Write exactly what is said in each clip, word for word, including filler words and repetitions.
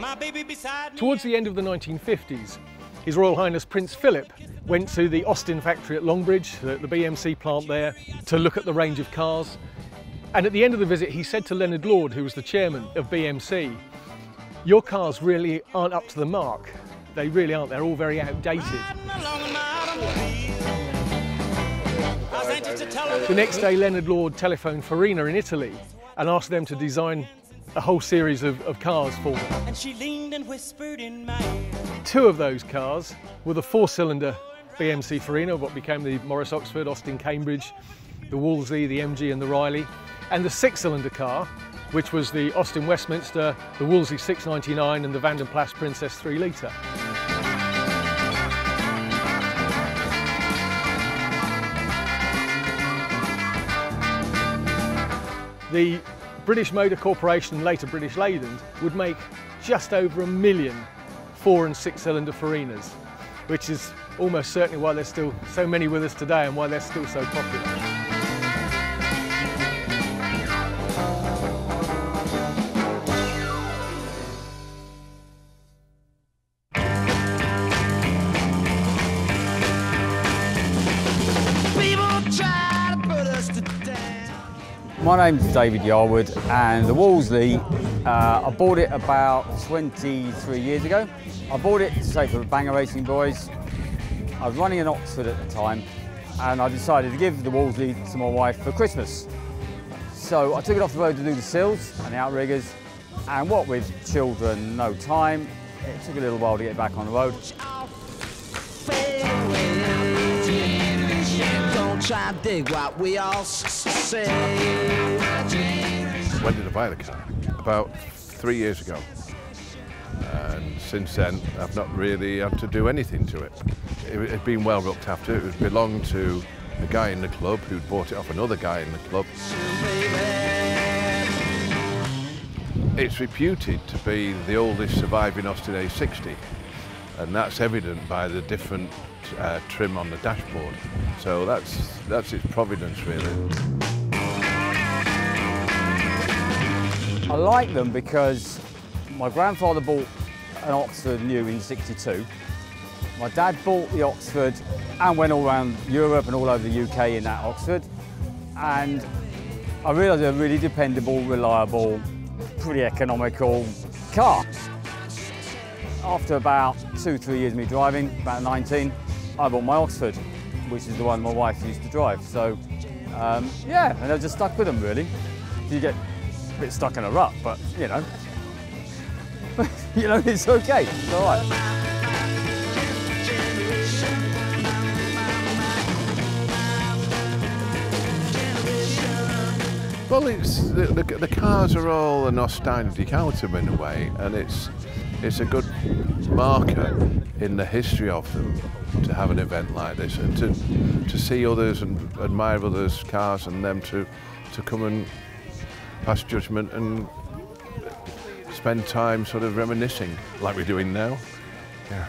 My baby beside me. Towards the end of the nineteen fifties, His Royal Highness Prince Philip went to the Austin factory at Longbridge, the, the B M C plant there, to look at the range of cars. And at the end of the visit, he said to Leonard Lord, who was the chairman of B M C, "Your cars really aren't up to the mark. They really aren't. They're all very outdated." The next day, Leonard Lord telephoned Farina in Italy and asked them to design a whole series of, of cars for them. And she leaned and whispered in my ear. Two of those cars were the four-cylinder B M C Farina, what became the Morris Oxford, Austin Cambridge, the Wolseley, the M G and the Riley, and the six-cylinder car, which was the Austin Westminster, the Wolseley six ninety-nine and the Van den Plas Princess three litre. The British Motor Corporation, later British Leyland, would make just over a million four and six cylinder Farinas, which is almost certainly why there's still so many with us today and why they're still so popular. My name's David Yarwood, and the Wolseley, uh, I bought it about twenty-three years ago. I bought it to say for the Banger Racing boys. I was running in Oxford at the time, and I decided to give the Wolseley to my wife for Christmas. So I took it off the road to do the sills and the outriggers, and what with children, no time, it took a little while to get back on the road. Try and dig what we all say. When did I buy the car? About three years ago. And since then, I've not really had to do anything to it. It had been well looked after. It belonged to a guy in the club who'd bought it off another guy in the club. It's reputed to be the oldest surviving Austin A sixty, and that's evident by the different uh, trim on the dashboard. So that's that's its providence, really. I like them because my grandfather bought an Oxford new in sixty-two. My dad bought the Oxford and went all around Europe and all over the U K in that Oxford. And I realised they're a really dependable, reliable, pretty economical car. After about two, three years of me driving, about nineteen, I bought my Oxford, which is the one my wife used to drive. So, um, yeah, and I just stuck with them, really. You get a bit stuck in a rut, but, you know, you know, it's okay, it's all right. Well, it's, the, the, the cars are all a nostalgic item in a way, and it's it's a good marker in the history of them to have an event like this, and to to see others and admire others' cars, and them to to come and pass judgment and spend time sort of reminiscing like we're doing now. Yeah.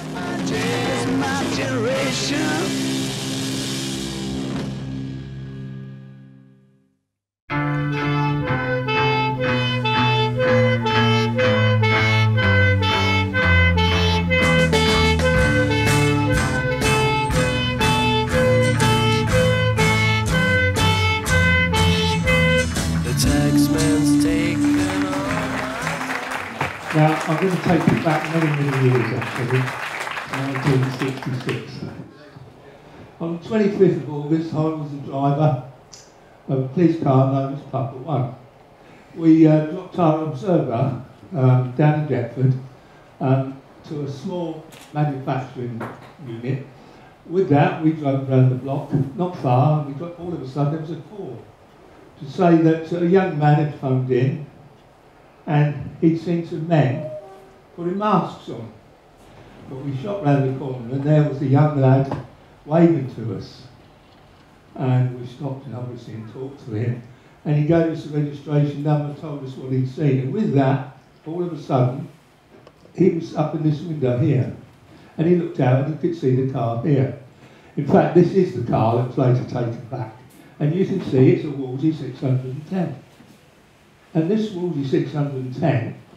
Now, I'm going to take you back many, many years, actually, nineteen sixty-six. On the twenty-fifth of August, I was the driver of a police car known as Papa One. We uh, dropped our observer um, down in Deptford um, to a small manufacturing unit. With that, we drove around the block, not far, and we got, all of a sudden there was a call to say that a young man had phoned in, and he'd seen some men putting masks on. But we shot round the corner, and there was a young lad waving to us. And we stopped and obviously and talked to him. And he gave us the registration number, told us what he'd seen. And with that, all of a sudden, he was up in this window here. And he looked out and he could see the car here. In fact, this is the car that was later taken back. And you can see it's a Wolseley six hundred ten. And this Wolseley six hundred ten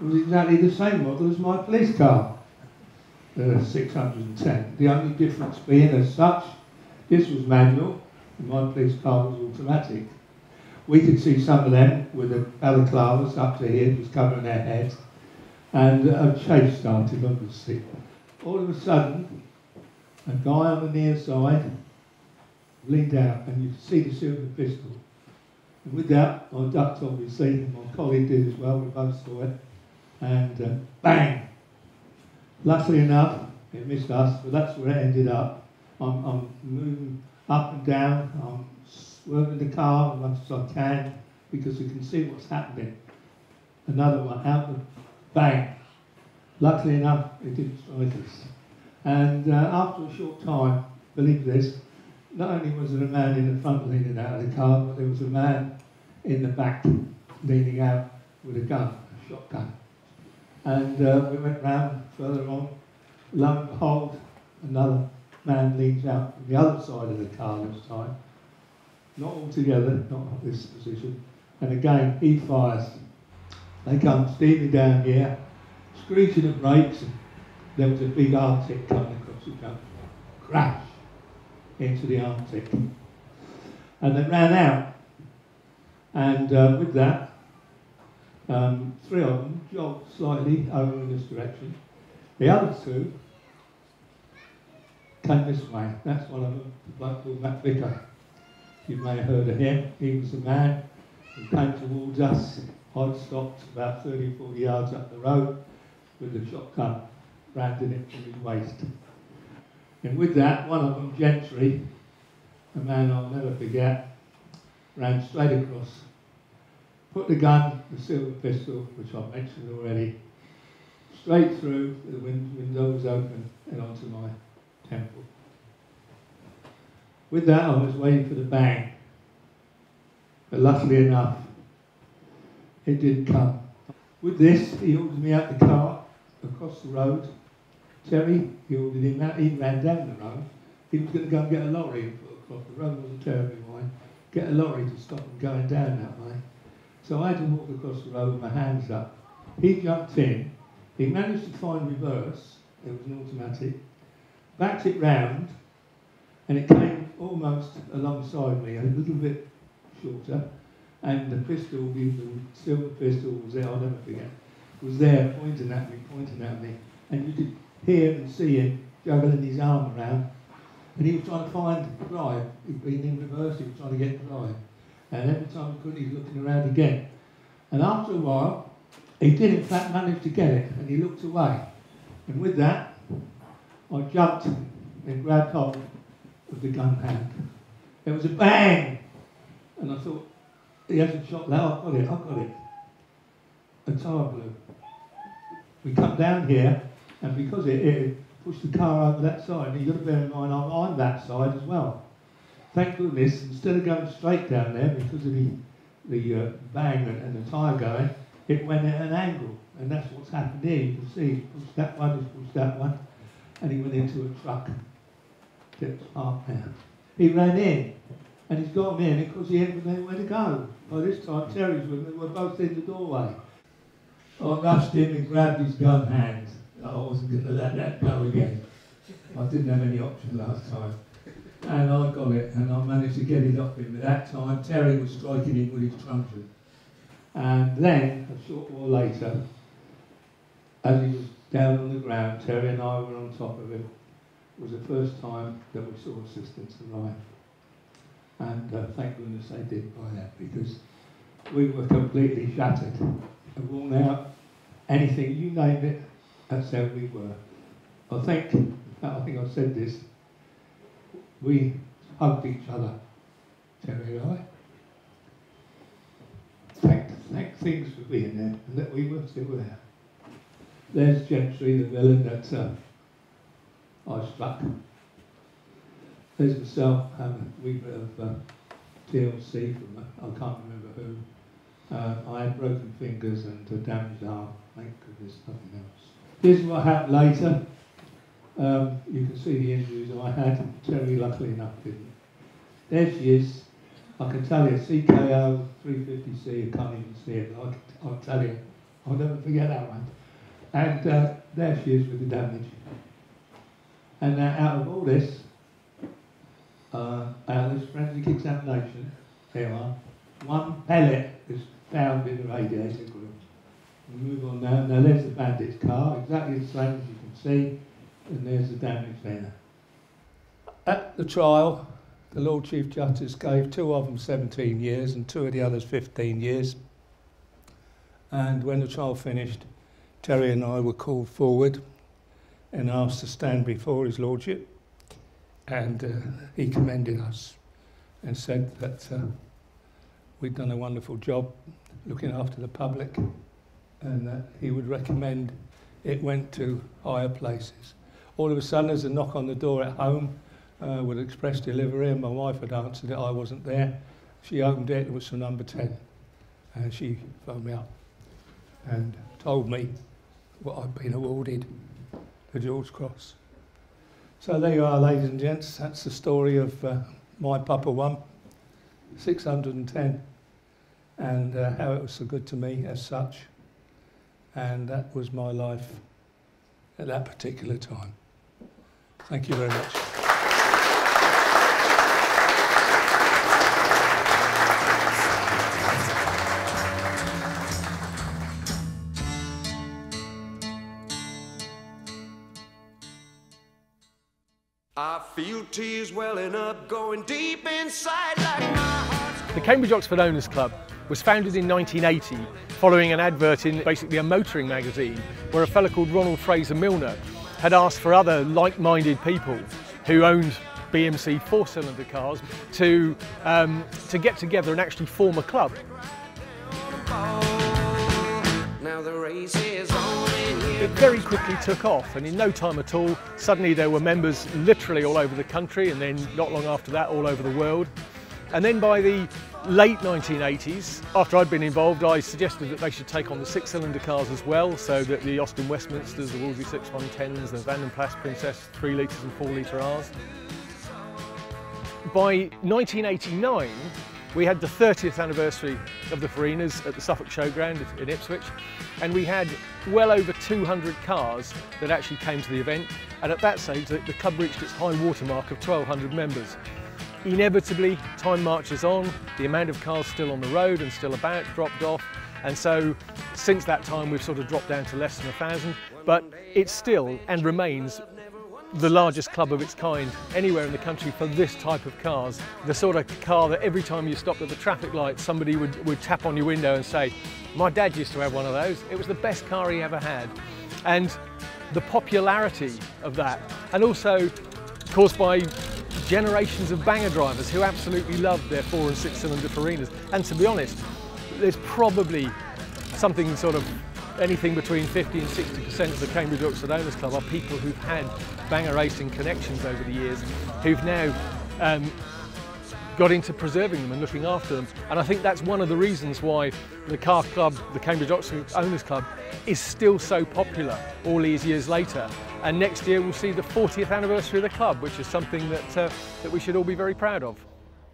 was exactly the same model as my police car, the six hundred ten. The only difference being, as such, this was manual and my police car was automatic. We could see some of them with the balaclavas up to here, just covering their heads, and a chase started, obviously. All of a sudden, a guy on the near side leaned out, and you could see the silver pistol. And with that, I ducked, obviously, and my colleague did as well, we both saw it, and uh, bang! Luckily enough, it missed us, but that's where it ended up. I'm, I'm moving up and down, I'm swerving the car as much as I can, because you can see what's happening. Another one, out the bang. Luckily enough, it didn't strike us. And uh, after a short time, believe this, not only was there a man in the front leaning out of the car, but there was a man in the back leaning out with a gun, a shotgun. And uh, we went round further on, lo and behold, another man leans out from the other side of the car this time. Not all together, not at this position. And again, he fires. They come steaming down here, screeching at brakes. There was a big Arctic coming across the junction. Crash into the Arctic. And they ran out. And uh, with that, um, three of them jogged slightly over in this direction. The other two came this way. That's one of them, the bloke called Matt Vicker. You may have heard of him. He was the man who came towards us. I'd stopped about thirty, forty yards up the road with the shotgun branded it from his waist. And with that, one of them, Gentry, a man I'll never forget, ran straight across, put the gun, the silver pistol, which I've mentioned already, straight through, the wind, window was open, and onto my temple. With that, I was waiting for the bang, but luckily enough, it didn't come. With this, he ordered me out the car, across the road. Terry, he ordered him out, he ran down the road. He was going to go and get a lorry and put across the road, wasn't terribly wide, get a lorry to stop him going down that way. So I had to walk across the road with my hands up. He jumped in, he managed to find reverse, it was an automatic, backed it round, and it came almost alongside me, a little bit shorter, and the pistol, the silver pistol was there, I'll never forget, was there pointing at me, pointing at me, and you could hear and see him juggling his arm around, and he was trying to find the drive. He'd been in reverse, he was trying to get the drive, and every time he could, he was looking around again. And after a while, he did in fact manage to get it, and he looked away. And with that, I jumped and grabbed hold of the gun hand. There was a bang, and I thought, he hasn't shot that, I've got it, I've got it. A tire blew. We come down here, and because it, it pushed the car over that side, and you've got to bear in mind I'm on that side as well. Thank goodness, instead of going straight down there because of the, the uh, bang and, and the tyre going, it went at an angle, and that's what's happened here. You can see, he pushed that one, he pushed that one, and he went into a truck. Kept parked there. He ran in, and he's got him in because he hadn't known where to go. By this time, Terry's with me, we're both in the doorway. I rushed in and grabbed his gun hand. I wasn't going to let that go again. I didn't have any option last time. And I got it, and I managed to get it off him. At that time, Terry was striking him with his truncheon. And then, a short while later, as he was down on the ground, Terry and I were on top of him. It was the first time that we saw assistance arrive. And uh, thank goodness they did by that, because we were completely shattered, worn out, anything, you name it, that's how we were. I think, in fact, I think I've said this, we hugged each other, Terry and I. Thank, thank things for being there, and that we were still there. There's Gentry, the villain that uh, I struck. There's myself, having a wee bit of uh, T L C from, uh, I can't remember who. Uh, I had broken fingers and a damaged arm, thank goodness, nothing else. Here's what happened later. Um, you can see the injuries I had. Terry, luckily enough, didn't. There she is. I can tell you, C K O three fifty C, I can't even see it, but I can, I'll tell you I'll never forget that one. And uh, there she is with the damage. And uh, out of all this, uh, out of this forensic examination, there you are, one pellet is found in the radiator group. We move on now. Now there's the bandit's car, exactly the same as you can see, and there's the damage there. At the trial, the Lord Chief Justice gave two of them seventeen years and two of the others fifteen years. And when the trial finished, Terry and I were called forward and asked to stand before His Lordship, and uh, he commended us and said that uh, we'd done a wonderful job looking after the public, and that he would recommend it went to higher places. All of a sudden, there's a knock on the door at home uh, with express delivery, and my wife had answered it. I wasn't there. She opened it. It was from number ten, and she phoned me up and told me what I'd been awarded, the George Cross. So there you are, ladies and gents. That's the story of uh, my Papa One, six hundred and ten, and uh, how it was so good to me as such. And that was my life at that particular time. Thank you very much. I feel tears welling up, going deep inside like my heart's... The Cambridge Oxford Owners Club was founded in nineteen eighty following an advert in basically a motoring magazine where a fellow called Ronald Fraser Milner had asked for other like-minded people who owned B M C four-cylinder cars to, um, to get together and actually form a club. Now the race is on in here. It very quickly took off, and in no time at all, suddenly there were members literally all over the country, and then not long after that all over the world. And then by the late nineteen eighties, after I'd been involved, I suggested that they should take on the six-cylinder cars as well, so that the Austin Westminsters, the Wolseley six one tens, the Van den Plas Princess three litres and four litre Rs. By nineteen eighty-nine, we had the thirtieth anniversary of the Farinas at the Suffolk Showground in Ipswich, and we had well over two hundred cars that actually came to the event, and at that stage the, the club reached its high watermark of twelve hundred members. Inevitably, time marches on, the amount of cars still on the road and still about dropped off, and so since that time we've sort of dropped down to less than a thousand, but it's still and remains the largest club of its kind anywhere in the country for this type of cars. The sort of car that every time you stopped at the traffic light, somebody would, would tap on your window and say, "My dad used to have one of those. It was the best car he ever had." And the popularity of that, and also caused by generations of banger drivers who absolutely loved their four and six cylinder Farinas. And to be honest, there's probably something sort of anything between fifty and sixty percent of the Cambridge Oxford Owners Club are people who've had banger racing connections over the years, who've now um, got into preserving them and looking after them. And I think that's one of the reasons why the car club, the Cambridge Oxford Owners Club, is still so popular all these years later. And next year we'll see the fortieth anniversary of the club, which is something that, uh, that we should all be very proud of.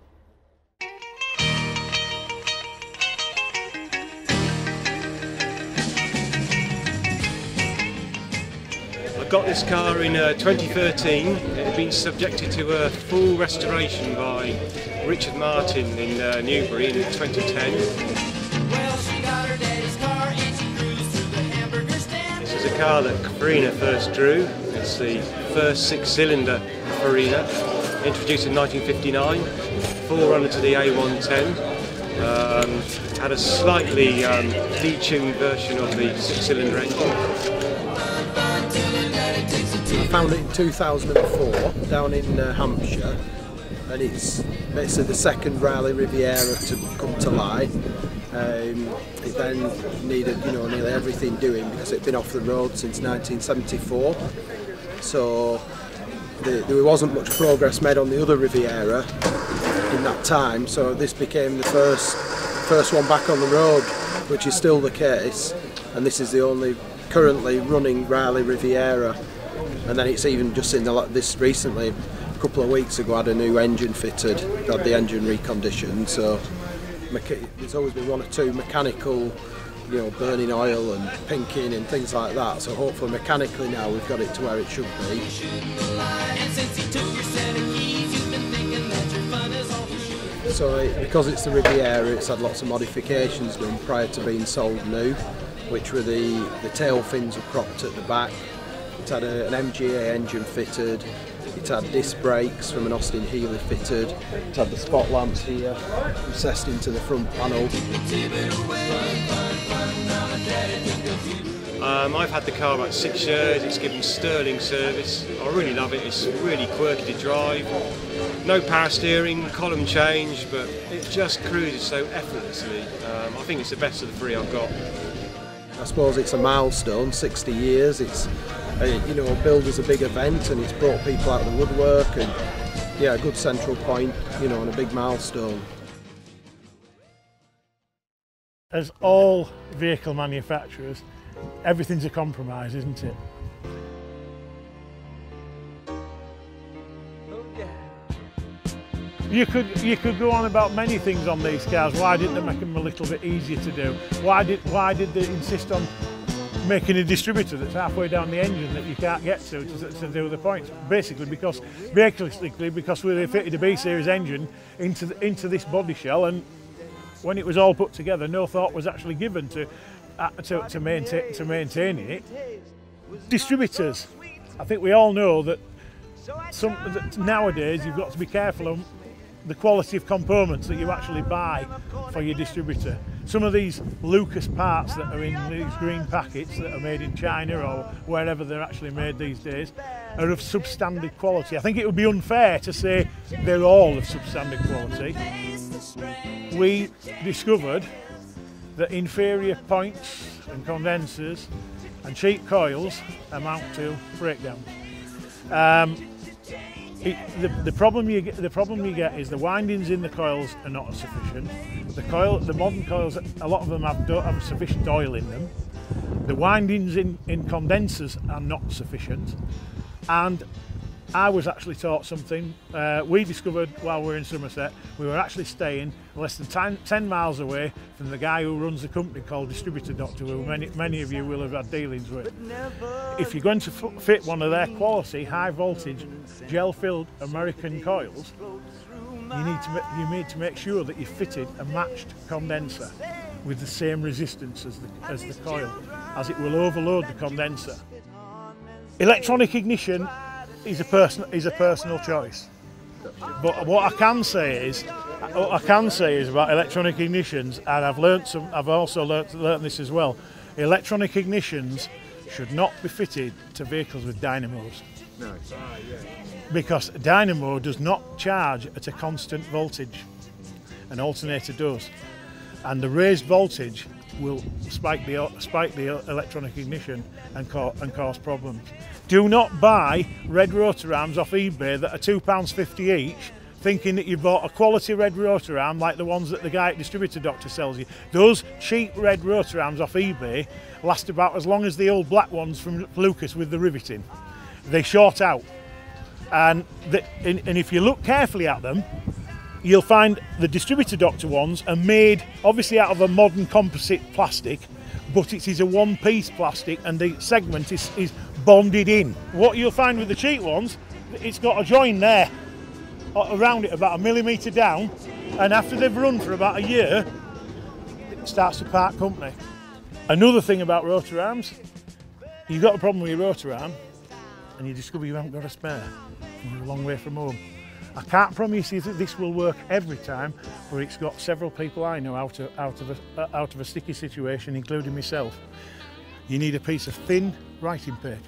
I got this car in uh, twenty thirteen. It had been subjected to a full restoration by Richard Martin in uh, Newbury in twenty ten. Well, she got her daddy's car and she cruised through the hamburger stand. This is a car that Farina first drew. It's the first six-cylinder Farina, introduced in nineteen fifty-nine, forerunner to the A one ten. Um, had a slightly um, detuned version of the six-cylinder engine. I found it in two thousand four down in uh, Hampshire, and it's basically the second Raleigh Riviera to come to light. Um, it then needed, you know, nearly everything doing because it'd been off the road since nineteen seventy-four. So the, there wasn't much progress made on the other Riviera in that time. So this became the first first one back on the road, which is still the case. And this is the only currently running Raleigh Riviera. And then it's even just in the, this recently, a couple of weeks ago, had a new engine fitted, had the engine reconditioned. So there's always been one or two mechanical you know, burning oil and pinking and things like that. So hopefully mechanically now we've got it to where it should be. So it, because it's the Riviera, it's had lots of modifications done prior to being sold new, which were the, the tail fins were cropped at the back. It had a, an M G A engine fitted. It had disc brakes from an Austin Healey fitted. It had the spot lamps here, recessed into the front panel. Um, I've had the car about six years, it's given sterling service. I really love it, it's really quirky to drive. No power steering, column change, but it just cruises so effortlessly. Um, I think it's the best of the three I've got. I suppose it's a milestone, sixty years. It's, uh, you know, billed as a big event, and it's brought people out of the woodwork, and yeah, a good central point, you know, and a big milestone. As all vehicle manufacturers, everything's a compromise, isn't it? You could you could go on about many things on these cars. Why didn't they make them a little bit easier to do? Why did why did they insist on making a distributor that's halfway down the engine that you can't get to to, to do the points? Basically, because basically because we fitted a B series engine into the, into this body shell, and when it was all put together, no thought was actually given to uh, to, to maintain to maintaining it. Distributors. I think we all know that some that nowadays you've got to be careful on the quality of components that you actually buy for your distributor. Some of these Lucas parts that are in these green packets that are made in China or wherever they're actually made these days are of substandard quality. I think it would be unfair to say they're all of substandard quality. We discovered that inferior points and condensers and cheap coils amount to breakdowns. Um, It, the, the problem you get, the problem you get is the windings in the coils are not sufficient. The coil, the modern coils, a lot of them have, don't have sufficient oil in them. The windings in, in condensers are not sufficient. And I was actually taught something. Uh, we discovered while we were in Somerset, we were actually staying less than ten, ten miles away from the guy who runs a company called Distributor Doctor, who many, many of you will have had dealings with. If you're going to fit one of their quality, high voltage, gel-filled American coils, you need to you need to make sure that you've fitted a matched condenser with the same resistance as the, as the coil, as it will overload the condenser. Electronic ignition is a person is a personal choice, but what I can say is what I can say is about electronic ignitions, and I've learnt some I've also learnt, learnt this as well. Electronic ignitions should not be fitted to vehicles with dynamos. No. Because a dynamo does not charge at a constant voltage. An alternator does, and the raised voltage will spike the spike the electronic ignition and, ca and cause problems. Do not buy red rotor arms off eBay that are two pounds fifty each, thinking that you bought a quality red rotor arm like the ones that the guy at Distributor Doctor sells you. Those cheap red rotor arms off eBay last about as long as the old black ones from Lucas with the riveting. They short out, and, the, and, and if you look carefully at them, you'll find the Distributor Doctor ones are made obviously out of a modern composite plastic, but it is a one-piece plastic and the segment is, is bonded in. What you'll find with the cheap ones, it's got a join there around it about a millimetre down, and after they've run for about a year, it starts to part company. Another thing about rotor arms, you've got a problem with your rotor arm and you discover you haven't got a spare and you're a long way from home. I can't promise you that this will work every time, but it's got several people I know out of, out of, a, out of a sticky situation, including myself. You need a piece of thin writing paper.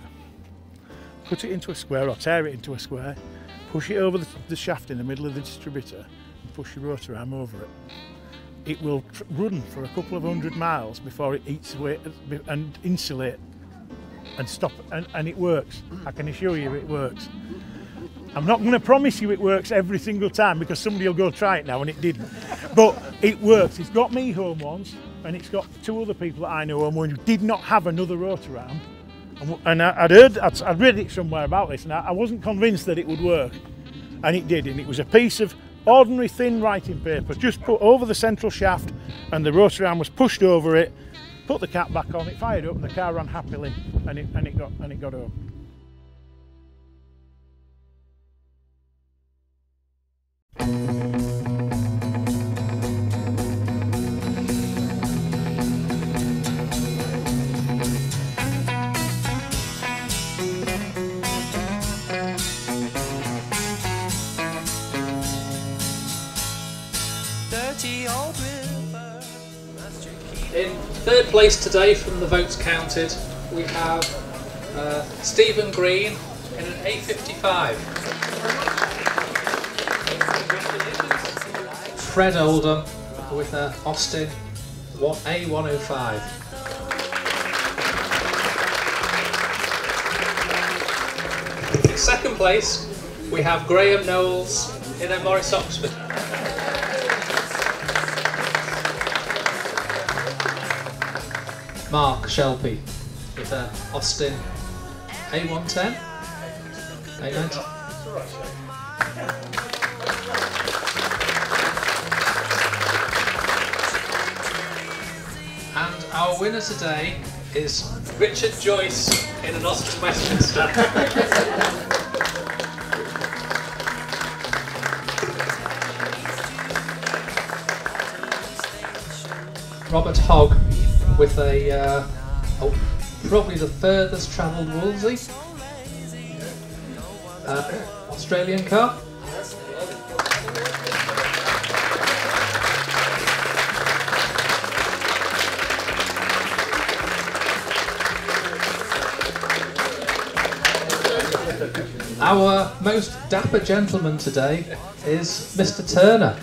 Put it into a square or tear it into a square, push it over the, the shaft in the middle of the distributor and push your rotor arm over it. It will tr run for a couple of hundred miles before it eats away and insulate and stop, and, and it works. I can assure you it works. I'm not going to promise you it works every single time because somebody will go try it now and it didn't. But it works. It's got me home once and it's got two other people that I know home who did not have another rotor arm. And I'd heard, I'd, I'd read it somewhere about this and I wasn't convinced that it would work. And it did, and it was a piece of ordinary thin writing paper just put over the central shaft and the rotor arm was pushed over it, put the cap back on, it fired up and the car ran happily and it, and it, got, and it got home. In third place today from the votes counted, we have uh, Stephen Green in an A fifty-five. Fred Oldham with a Austin A one oh five. In second place, we have Graham Knowles in a Morris Oxford. Mark Shelby with a Austin A one ten, A ninety. And our winner today is Richard Joyce in an Austin Westminster. Robert Hogg with a, uh, oh, probably the furthest travelled Wolseley, uh, Australian car. Our most dapper gentleman today is Mister Turner.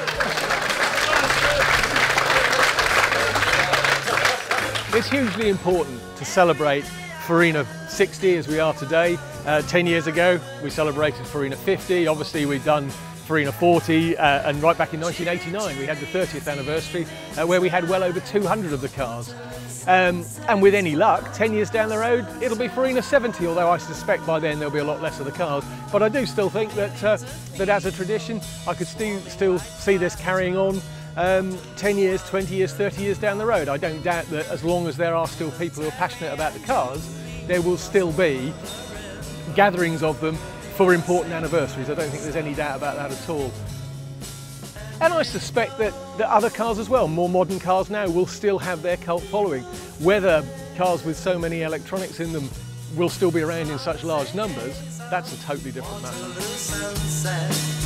It's hugely important to celebrate Farina sixty as we are today. Uh, ten years ago we celebrated Farina fifty, obviously we've done Farina forty, uh, and right back in nineteen eighty-nine we had the thirtieth anniversary uh, where we had well over two hundred of the cars. Um, and with any luck, ten years down the road it'll be Farina seventy, although I suspect by then there'll be a lot less of the cars. But I do still think that, uh, that as a tradition I could still, still see this carrying on Um, ten years, twenty years, thirty years down the road. I don't doubt that as long as there are still people who are passionate about the cars, there will still be gatherings of them for important anniversaries. I don't think there's any doubt about that at all. And I suspect that, that other cars as well, more modern cars now, will still have their cult following. Whether cars with so many electronics in them will still be around in such large numbers, that's a totally different matter.